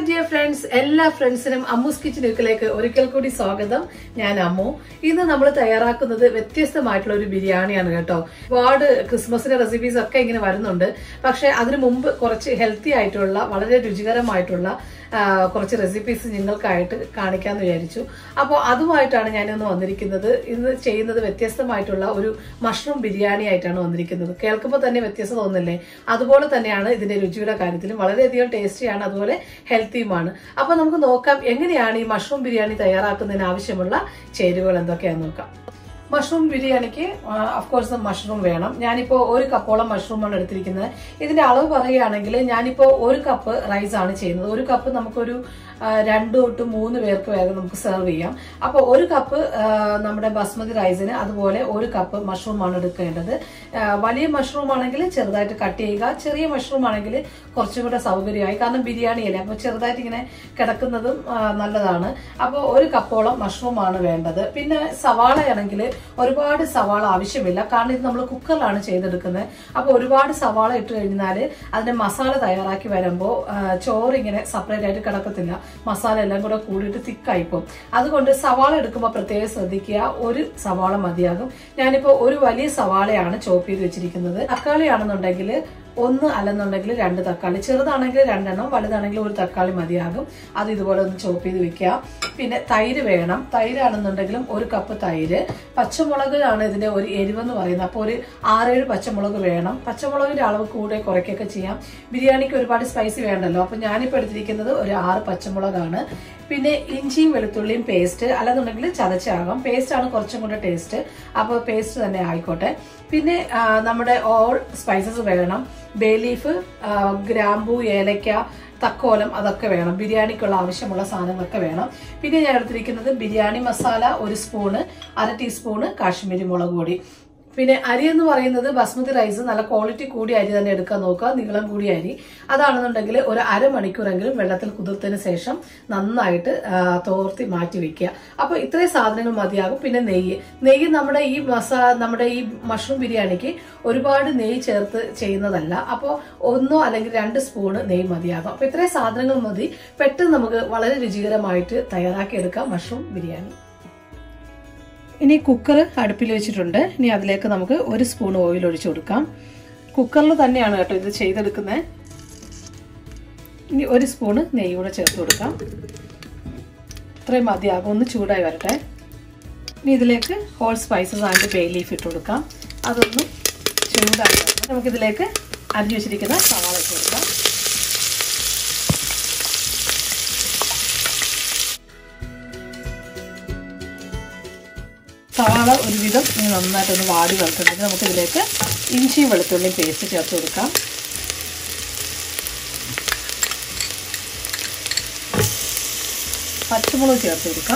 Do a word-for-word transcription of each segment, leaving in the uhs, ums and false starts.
dear friends, എല്ലാ ഫ്രണ്ട്സിനും അമ്മൂസ് കിച്ചണിലേക്ക് ഒരിക്കൽ കൂടി സ്വാഗതം. ഞാൻ അമ്മു. ഇന്ന് നമ്മൾ തയ്യാറാക്കുന്നത് വ്യത്യസ്തമായിട്ടുള്ള ഒരു ബിരിയാണിയാണ് കേട്ടോ. ഒരുപാട് ക്രിസ്മസിന്റെ റെസിപ്പീസ് ഒക്കെ ഇങ്ങനെ വരുന്നുണ്ട്. പക്ഷെ അതിനു മുമ്പ് കുറച്ച് ഹെൽത്തി ആയിട്ടുള്ള വളരെ രുചികരമായിട്ടുള്ള കുറച്ച് റെസിപ്പീസ് നിങ്ങൾക്കായിട്ട് കാണിക്കാമെന്ന് വിചാരിച്ചു. അപ്പോൾ അതുമായിട്ടാണ് ഞാനിന്ന് വന്നിരിക്കുന്നത്. ഇന്ന് ചെയ്യുന്നത് വ്യത്യസ്തമായിട്ടുള്ള ഒരു മഷ്റൂം ബിരിയാണി ആയിട്ടാണ് വന്നിരിക്കുന്നത്. കേൾക്കുമ്പോൾ തന്നെ വ്യത്യസ്തത തോന്നില്ലേ? അതുപോലെ തന്നെയാണ് ഇതിന്റെ രുചിയുടെ കാര്യത്തിലും വളരെയധികം ടേസ്റ്റിയാണ്, അതുപോലെ ഹെൽത്തിയുമാണ്. അപ്പൊ നമുക്ക് നോക്കാം എങ്ങനെയാണ് ഈ മഷ്റൂം ബിരിയാണി തയ്യാറാക്കുന്നതിന് ആവശ്യമുള്ള ചേരുവകൾ എന്തൊക്കെയാണെന്ന് നോക്കാം. മഷ്റൂം ബിരിയാണിക്ക് അഫ്കോഴ്സ് മഷ്റൂം വേണം. ഞാനിപ്പോ ഒരു കപ്പോളം മഷ്റൂമാണ് എടുത്തിരിക്കുന്നത്. ഇതിന്റെ അളവ് പറയുകയാണെങ്കിൽ ഞാനിപ്പോ ഒരു കപ്പ് റൈസ് ആണ് ചെയ്യുന്നത്. ഒരു കപ്പ് നമുക്കൊരു രണ്ടു തൊട്ട് മൂന്ന് പേർക്ക് വേഗം നമുക്ക് സെർവ് ചെയ്യാം. അപ്പൊ ഒരു കപ്പ് നമ്മുടെ ബസ്മതി റൈസിന് അതുപോലെ ഒരു കപ്പ് മഷ്റൂമാണ് എടുക്കേണ്ടത്. വലിയ മഷ്റൂം ആണെങ്കിൽ ചെറുതായിട്ട് കട്ട് ചെയ്യുക, ചെറിയ മഷ്റൂം ആണെങ്കിൽ കുറച്ചും കൂടെ സൗകര്യമായി, കാരണം ബിരിയാണി അല്ലേ, അപ്പൊ ചെറുതായിട്ട് ഇങ്ങനെ കിടക്കുന്നതും നല്ലതാണ്. അപ്പോൾ ഒരു കപ്പോളം മഷ്റൂം ആണ് വേണ്ടത്. പിന്നെ സവാള ആണെങ്കിൽ ഒരുപാട് സവാള ആവശ്യമില്ല, കാരണം ഇത് നമ്മൾ കുക്കറിലാണ് ചെയ്തെടുക്കുന്നത്. അപ്പൊ ഒരുപാട് സവാള ഇട്ട് കഴിഞ്ഞാൽ അതിന്റെ മസാല തയ്യാറാക്കി വരുമ്പോൾ ചോറ് ഇങ്ങനെ സെപ്പറേറ്റ് ആയിട്ട് കിടക്കത്തില്ല, മസാല എല്ലാം കൂടെ കൂടിയിട്ട് തിക്കായിപ്പോവും. അതുകൊണ്ട് സവാള എടുക്കുമ്പോൾ പ്രത്യേകം ശ്രദ്ധിക്കുക. ഒരു സവാള മതിയാകും. ഞാനിപ്പോ ഒരു വലിയ സവാളയാണ് ചോപ്പ് ചെയ്ത് വെച്ചിരിക്കുന്നത്. തക്കാളി ആണെന്നുണ്ടെങ്കിൽ ഒന്ന്, അല്ലെന്നുണ്ടെങ്കിൽ രണ്ട് തക്കാളി, ചെറുതാണെങ്കിൽ രണ്ടെണ്ണം, വലുതാണെങ്കിൽ ഒരു തക്കാളി മതിയാകും. അത് ഇതുപോലെ ഒന്ന് ചോപ്പ് ചെയ്ത് വെക്കുക. പിന്നെ തൈര് വേണം. തൈരാണെന്നുണ്ടെങ്കിലും ഒരു കപ്പ് തൈര്. പച്ചമുളകാണ് ഇതിന്റെ ഒരു എരിവെന്ന് പറയുന്നത്. അപ്പോൾ ഒരു ആറേഴ് പച്ചമുളക് വേണം. പച്ചമുളകിന്റെ അളവ് കൂടെ കുറയ്ക്കൊക്കെ ചെയ്യാം. ബിരിയാണിക്ക് ഒരുപാട് സ്പൈസി വേണ്ടല്ലോ. അപ്പൊ ഞാനിപ്പോൾ എടുത്തിരിക്കുന്നത് ഒരു ആറ് പച്ചമുളകാണ്. പിന്നെ ഇഞ്ചിയും വെളുത്തുള്ളിയും പേസ്റ്റ്, അല്ലെന്നുണ്ടെങ്കിൽ ചതച്ചാകാം. പേസ്റ്റ് ആണ് കുറച്ചും കൂടെ ടേസ്റ്റ്, അപ്പോൾ പേസ്റ്റ് തന്നെ ആയിക്കോട്ടെ. പിന്നെ നമ്മുടെ ഓൾ സ്പൈസസ് വേണം. ബേ ലീഫ്, ഗ്രാമ്പൂ, ഏലക്ക, തക്കോലം, അതൊക്കെ വേണം. ബിരിയാണിക്കുള്ള ആവശ്യമുള്ള സാധനങ്ങളൊക്കെ വേണം. പിന്നെ ഞാൻ എടുത്തിരിക്കുന്നത് ബിരിയാണി മസാല ഒരു സ്പൂണ്, അര ടീസ്പൂണ് കാശ്മീരി മുളക് പൊടി. പിന്നെ അരി എന്ന് പറയുന്നത് ബസ്മതി റൈസ് നല്ല ക്വാളിറ്റി കൂടിയ അരി തന്നെ എടുക്കാൻ നോക്കുക, നീളം കൂടിയ അരി. അതാണെന്നുണ്ടെങ്കിൽ ഒരു അരമണിക്കൂറെങ്കിലും വെള്ളത്തിൽ കുതിർത്തതിന് ശേഷം നന്നായിട്ട് തോർത്തി മാറ്റി വെക്കുക. അപ്പൊ ഇത്രയും സാധനങ്ങൾ മതിയാകും. പിന്നെ നെയ്യ് നെയ്യ് നമ്മുടെ ഈ മസാല നമ്മുടെ ഈ മഷ്റൂം ബിരിയാണിക്ക് ഒരുപാട് നെയ്യ് ചേർത്ത് ചെയ്യുന്നതല്ല. അപ്പോൾ ഒന്നോ അല്ലെങ്കിൽ രണ്ട് സ്പൂണ് നെയ്യ് മതിയാകും. അപ്പൊ ഇത്രയും സാധനങ്ങൾ മതി. പെട്ടെന്ന് നമുക്ക് വളരെ രുചികരമായിട്ട് തയ്യാറാക്കിയെടുക്കാം മഷ്റൂം ബിരിയാണി. ഇനി കുക്കർ അടുപ്പിൽ വെച്ചിട്ടുണ്ട്. ഇനി അതിലേക്ക് നമുക്ക് ഒരു സ്പൂൺ ഓയിൽ ഒഴിച്ചു കൊടുക്കാം. കുക്കറിൽ തന്നെയാണ് കേട്ടോ ഇത് ചെയ്തെടുക്കുന്നത്. ഇനി ഒരു സ്പൂണ് നെയ്യ് കൂടെ ചേർത്ത് കൊടുക്കാം. ഇത്രയും മതിയാകും. ഒന്ന് ചൂടായി വരട്ടെ. ഇനി ഇതിലേക്ക് whole spices and bay leaf ഇട്ട് കൊടുക്കാം. അതൊന്ന് ചൂടായി വരണം. നമുക്കിതിലേക്ക് അരിഞ്ഞു വെച്ചിരിക്കുന്ന സവാള ഇട്ട് കൊടുക്കാം. സവാള ഒരുവിധം നന്നായിട്ടൊന്ന് വാടി വറുത്തിട്ട് നമുക്ക് ഇതിലേക്ക് ഇഞ്ചിയും വെളുത്തുള്ളിയും പേസ്റ്റ് ചേർത്ത് കൊടുക്കാം. പച്ചമുളക് ചേർത്ത് കൊടുക്കാം.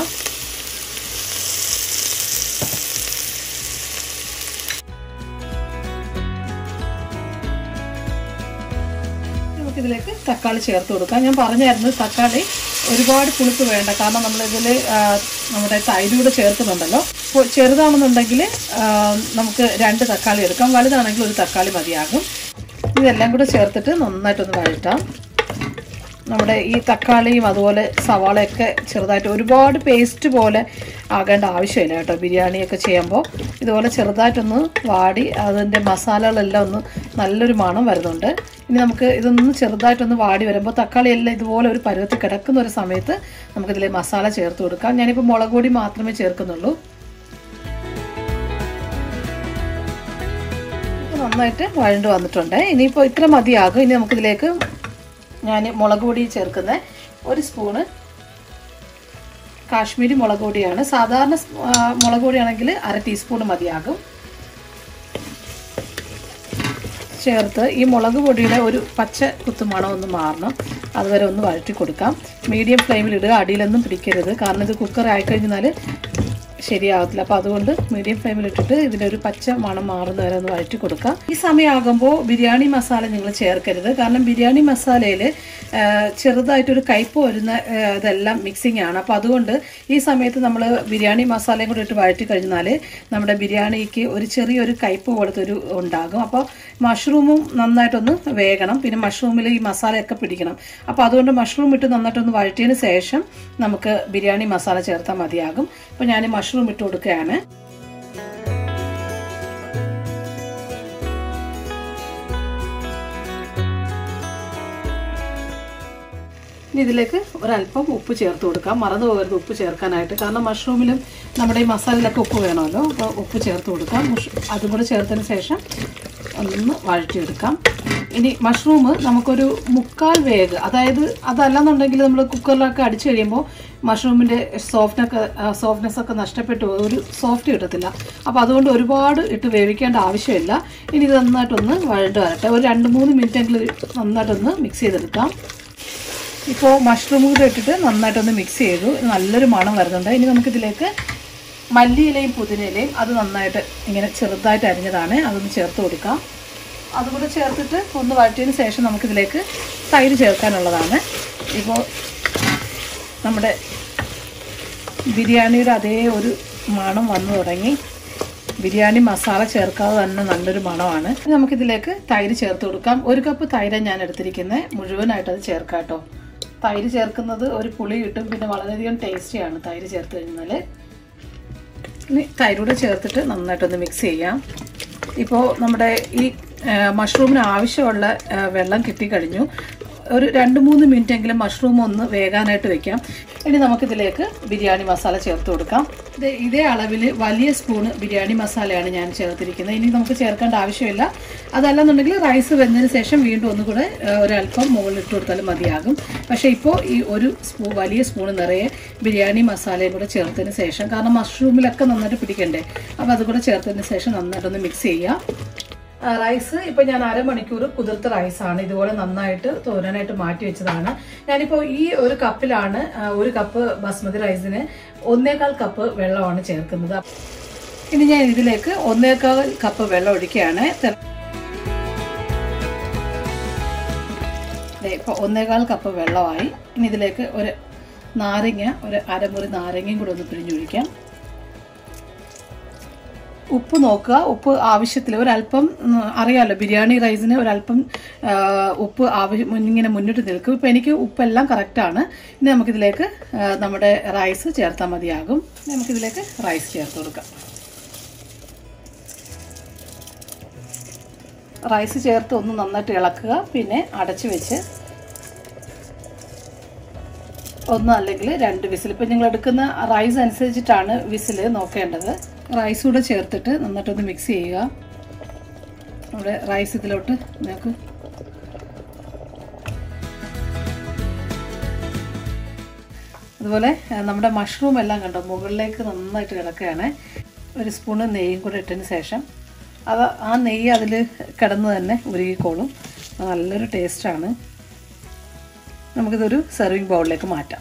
നമുക്കിതിലേക്ക് തക്കാളി ചേർത്ത് കൊടുക്കാം. ഞാൻ പറഞ്ഞായിരുന്നു തക്കാളി ഒരുപാട് പുളിപ്പ് വേണ്ട, കാരണം നമ്മളിതിൽ നമ്മുടെ തൈരൂടെ ചേർക്കുന്നുണ്ടല്ലോ. അപ്പോൾ ചെറുതാണെന്നുണ്ടെങ്കിൽ നമുക്ക് രണ്ട് തക്കാളി എടുക്കാം, വലുതാണെങ്കിൽ ഒരു തക്കാളി മതിയാകും. ഇതെല്ലാം കൂടെ ചേർത്തിട്ട് നന്നായിട്ടൊന്ന് വഴറ്റാം. നമ്മുടെ ഈ തക്കാളിയും അതുപോലെ സവാളയൊക്കെ ചെറുതായിട്ട് ഒരുപാട് പേസ്റ്റ് പോലെ ആകേണ്ട ആവശ്യമില്ല കേട്ടോ. ബിരിയാണിയൊക്കെ ചെയ്യുമ്പോൾ ഇതുപോലെ ചെറുതായിട്ടൊന്ന് വാടി അതിൻ്റെ മസാലകളെല്ലാം ഒന്ന് നല്ലൊരു മണം വരുന്നുണ്ട്. ഇനി നമുക്ക് ഇതൊന്ന് ചെറുതായിട്ടൊന്ന് വാടി വരുമ്പോൾ തക്കാളി എല്ലാം ഇതുപോലെ ഒരു പരുവത്തിൽ കിടക്കുന്ന ഒരു സമയത്ത് നമുക്കിതിൽ മസാല ചേർത്ത് കൊടുക്കാം. ഞാനിപ്പോൾ മുളക് പൊടി മാത്രമേ ചേർക്കുന്നുള്ളൂ. നന്നായിട്ട് വഴണ്ട് വന്നിട്ടുണ്ട്. ഇനിയിപ്പോൾ ഇത്ര മതിയാകും. ഇനി നമുക്കിതിലേക്ക് ഞാൻ മുളക് പൊടി ചേർക്കുന്നത് ഒരു സ്പൂണ് കാശ്മീരി മുളക് പൊടിയാണ്. സാധാരണ മുളക് പൊടിയാണെങ്കിൽ അര ടീസ്പൂൺ മതിയാകും. ചേർത്ത് ഈ മുളക് പൊടിയുടെ ഒരു പച്ച കുത്തുമണം ഒന്ന് മാറണം, അതുവരെ ഒന്ന് വഴറ്റി കൊടുക്കാം. മീഡിയം ഫ്ലെയിമിൽ ഇടുക, അടിയിലൊന്നും പിടിക്കരുത്, കാരണം ഇത് കുക്കർ ആയിക്കഴിഞ്ഞാൽ ശരിയാവത്തില്ല. അപ്പോൾ അതുകൊണ്ട് മീഡിയം ഫ്ലെയിമിൽ ഇട്ടിട്ട് ഇതിൻ്റെ ഒരു പച്ച മണം മാറുന്ന വരെ ഒന്ന് വഴറ്റി കൊടുക്കാം. ഈ സമയമാകുമ്പോൾ ബിരിയാണി മസാല നിങ്ങൾ ചേർക്കരുത്. കാരണം ബിരിയാണി മസാലയിൽ ചെറുതായിട്ടൊരു കയ്പ്പ് വരുന്ന ഇതെല്ലാം മിക്സിംഗ് ആണ്. അപ്പോൾ അതുകൊണ്ട് ഈ സമയത്ത് നമ്മൾ ബിരിയാണി മസാലയും കൂടി ഇട്ട് വഴറ്റി കഴിഞ്ഞാൽ നമ്മുടെ ബിരിയാണിക്ക് ഒരു ചെറിയൊരു കയ്പ്പ് പോലത്തൊരു ഉണ്ടാകും. അപ്പോൾ മഷ്റൂമും നന്നായിട്ടൊന്ന് വേകണം. പിന്നെ മഷ്റൂമിൽ ഈ മസാലയൊക്കെ പിടിക്കണം. അപ്പോൾ അതുകൊണ്ട് മഷ്റൂം ഇട്ട് നന്നായിട്ടൊന്ന് വഴറ്റിയതിന് ശേഷം നമുക്ക് ബിരിയാണി മസാല ചേർത്താൽ മതിയാകും. അപ്പോൾ ഞാൻ മഷ്റൂം ഇട്ട് കൊടുക്കുകയാണ്. ഇനി ഇതിലേക്ക് ഒരല്പം ഉപ്പ് ചേർത്ത് കൊടുക്കാം. മറന്നു പോകരുത് ഉപ്പ് ചേർക്കാനായിട്ട്. കാരണം മഷ്റൂമിലും നമ്മുടെ ഈ മസാലയിലൊക്കെ ഉപ്പ് വേണമല്ലോ. അപ്പോൾ ഉപ്പ് ചേർത്ത് കൊടുക്കാം. അതും കൂടെ ചേർത്തതിന് ശേഷം ഒന്ന് വഴറ്റിയെടുക്കാം. ഇനി മഷ്റൂം നമുക്കൊരു മുക്കാൽ വേഗ്, അതായത് അതല്ലെന്നുണ്ടെങ്കിൽ നമ്മൾ കുക്കറിലൊക്കെ അടിച്ചു കഴിയുമ്പോൾ മഷ്റൂമിൻ്റെ സോഫ്റ്റൊക്കെ സോഫ്റ്റ്നെസ് ഒക്കെ നഷ്ടപ്പെട്ടു ഒരു സോഫ്റ്റ് കിട്ടത്തില്ല. അപ്പോൾ അതുകൊണ്ട് ഒരുപാട് ഇട്ട് വേവിക്കേണ്ട ആവശ്യമില്ല. ഇനി ഇത് നന്നായിട്ടൊന്ന് വഴണ്ട് വരട്ടെ. ഒരു രണ്ട് മൂന്ന് മിനിറ്റെങ്കിലും നന്നായിട്ടൊന്ന് മിക്സ് ചെയ്തെടുക്കാം. ഇപ്പോൾ മഷ്റൂം കൂടെ ഇട്ടിട്ട് നന്നായിട്ടൊന്ന് മിക്സ് ചെയ്തു. നല്ലൊരു മണം വരുന്നുണ്ട്. ഇനി നമുക്കിതിലേക്ക് മല്ലിയിലയും പുതിനയിലയും അത് നന്നായിട്ട് ഇങ്ങനെ ചെറുതായിട്ട് അരിഞ്ഞതാണ്, അതൊന്ന് ചേർത്ത് കൊടുക്കാം. അതുകൂടെ ചേർത്തിട്ട് ഒന്ന് വഴറ്റിയതിന് ശേഷം നമുക്കിതിലേക്ക് തൈര് ചേർക്കാനുള്ളതാണ്. ഇപ്പോൾ നമ്മുടെ ബിരിയാണിയുടെ അതേ ഒരു മണം വന്നു തുടങ്ങി. ബിരിയാണി മസാല ചേർക്കാതെ തന്നെ നല്ലൊരു മണമാണ്. നമുക്കിതിലേക്ക് തൈര് ചേർത്ത് കൊടുക്കാം. ഒരു കപ്പ് തൈര് ഞാൻ എടുത്തിരിക്കുന്നത്, മുഴുവനായിട്ട് അത് ചേർക്കാം കേട്ടോ. തൈര് ചേർക്കുന്നത് ഒരു പുളി കിട്ടും, പിന്നെ വളരെയധികം ടേസ്റ്റിയാണ് തൈര് ചേർത്ത് കഴിഞ്ഞാൽ. ഇനി തൈരൂടെ ചേർത്തിട്ട് നന്നായിട്ടൊന്ന് മിക്സ് ചെയ്യാം. ഇപ്പോൾ നമ്മുടെ ഈ മഷ്റൂമിന് ആവശ്യമുള്ള വെള്ളം കിട്ടിക്കഴിഞ്ഞു. ഒരു രണ്ട് മൂന്ന് മിനിറ്റ് എങ്കിലും മഷ്റൂം ഒന്ന് വേകാനായിട്ട് വെക്കാം. ഇനി നമുക്കിതിലേക്ക് ബിരിയാണി മസാല ചേർത്ത് കൊടുക്കാം. ഇത് ഇതേ അളവിൽ വലിയ സ്പൂണ് ബിരിയാണി മസാലയാണ് ഞാൻ ചേർത്തിരിക്കുന്നത്. ഇനി നമുക്ക് ചേർക്കേണ്ട ആവശ്യമില്ല. അതല്ലെന്നുണ്ടെങ്കിൽ റൈസ് വെന്തതിന് ശേഷം വീണ്ടും ഒന്നുകൂടെ ഒരല്പം മുകളിൽ ഇട്ട് കൊടുത്താലും മതിയാകും. പക്ഷേ ഇപ്പോൾ ഈ ഒരു സ്പൂ വലിയ സ്പൂണ് നിറയെ ബിരിയാണി മസാലയും കൂടെ ചേർത്തതിന് ശേഷം, കാരണം മഷ്റൂമിലൊക്കെ നന്നായിട്ട് പിടിക്കണ്ടേ, അപ്പോൾ അതുകൂടെ ചേർത്തതിന് ശേഷം നന്നായിട്ടൊന്ന് മിക്സ് ചെയ്യാം. റൈസ് ഇപ്പൊ ഞാൻ അരമണിക്കൂർ കുതിർത്ത റൈസാണ്, ഇതുപോലെ നന്നായിട്ട് തോരാനായിട്ട് മാറ്റി വെച്ചതാണ്. ഞാനിപ്പോൾ ഈ ഒരു കപ്പിലാണ് ഒരു കപ്പ് ബസ്മതി റൈസിന് ഒന്നേകാൽ കപ്പ് വെള്ളമാണ് ചേർക്കുന്നത്. ഇനി ഞാൻ ഇതിലേക്ക് ഒന്നേകാൽ കപ്പ് വെള്ളം ഒഴിക്കുകയാണ്. ഇപ്പൊ ഒന്നേകാൽ കപ്പ് വെള്ളമായി. ഇനി ഇതിലേക്ക് ഒരു നാരങ്ങ, ഒരു അരമുറി നാരങ്ങയും കൂടെ ഒന്ന് പിഴിഞ്ഞൊഴിക്കാം. ഉപ്പ് നോക്കുക, ഉപ്പ് ആവശ്യത്തിൽ ഒരല്പം, അറിയാമല്ലോ ബിരിയാണി റൈസിന് ഒരല്പം ഉപ്പ് ആവശ്യം ഇങ്ങനെ മുന്നിട്ട് നിൽക്കും. ഇപ്പം എനിക്ക് ഉപ്പെല്ലാം കറക്റ്റാണ്. ഇനി നമുക്കിതിലേക്ക് നമ്മുടെ റൈസ് ചേർത്താൽ മതിയാകും. നമുക്കിതിലേക്ക് റൈസ് ചേർത്ത് കൊടുക്കാം. റൈസ് ചേർത്ത് ഒന്ന് നന്നായിട്ട് ഇളക്കുക. പിന്നെ അടച്ചു വെച്ച് ഒന്ന് അല്ലെങ്കിൽ രണ്ട് വിസിൽ, ഇപ്പം നിങ്ങൾ എടുക്കുന്ന റൈസ് അനുസരിച്ചിട്ടാണ് വിസിൽ നോക്കേണ്ടത്. റൈസ് കൂടെ ചേർത്തിട്ട് നന്നായിട്ടൊന്ന് മിക്സ് ചെയ്യുക. നമ്മുടെ റൈസ് ഇതിലോട്ട് നമുക്ക് അതുപോലെ നമ്മുടെ മഷ്റൂം എല്ലാം കണ്ടോ മുകളിലേക്ക് നന്നായിട്ട് കിടക്കുകയാണ്. ഒരു സ്പൂണ് നെയ്യും കൂടെ ഇട്ടതിന് ശേഷം അത് ആ നെയ്യ് അതിൽ കിടന്ന് തന്നെ ഉരുകിക്കോളും. നല്ലൊരു ടേസ്റ്റാണ്. നമുക്കിതൊരു സെർവിങ് ബൗളിലേക്ക് മാറ്റാം.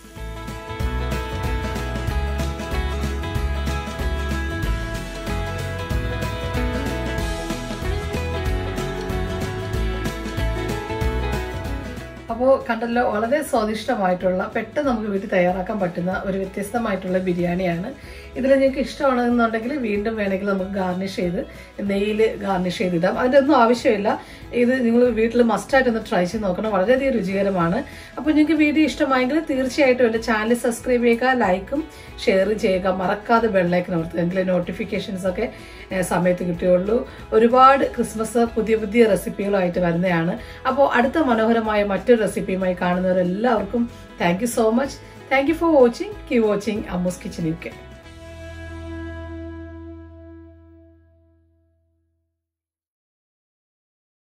അപ്പോൾ കണ്ടല്ലോ, വളരെ സ്വാദിഷ്ടമായിട്ടുള്ള പെട്ടെന്ന് നമുക്ക് വീട്ടിൽ തയ്യാറാക്കാൻ പറ്റുന്ന ഒരു വ്യത്യസ്തമായിട്ടുള്ള ബിരിയാണിയാണ്. ഇതിൽ നിങ്ങൾക്ക് ഇഷ്ടമാണെന്നുണ്ടെങ്കിൽ വീണ്ടും വേണമെങ്കിൽ നമുക്ക് ഗാർണിഷ് ചെയ്ത് നെയ്യിൽ ഗാർണിഷ് ചെയ്തിടാം. അതിൻ്റെ ഒന്നും ആവശ്യമില്ല. ഇത് നിങ്ങൾ വീട്ടിൽ മസ്റ്റായിട്ടൊന്ന് ട്രൈ ചെയ്ത് നോക്കണം. വളരെയധികം രുചികരമാണ്. അപ്പോൾ നിങ്ങൾക്ക് വീഡിയോ ഇഷ്ടമായെങ്കിൽ തീർച്ചയായിട്ടും എൻ്റെ ചാനൽ സബ്സ്ക്രൈബ് ചെയ്യുക, ലൈക്കും ഷെയറും ചെയ്യുക. മറക്കാതെ ബെല്ലൈക്കൻ അമർത്തുക, എങ്കിലേ നോട്ടിഫിക്കേഷൻസ് ഒക്കെ സമയത്ത് കിട്ടുകയുള്ളൂ. ഒരുപാട് ക്രിസ്മസ് പുതിയ പുതിയ റെസിപ്പികളുമായിട്ട് വരുന്നതാണ്. അപ്പോൾ അടുത്ത മനോഹരമായ മറ്റൊരു റെസിപ്പിയുമായി കാണുന്നവരെല്ലാവർക്കും thank you so much. Thank you for watching. Keep watching Ammu's kitchen U K.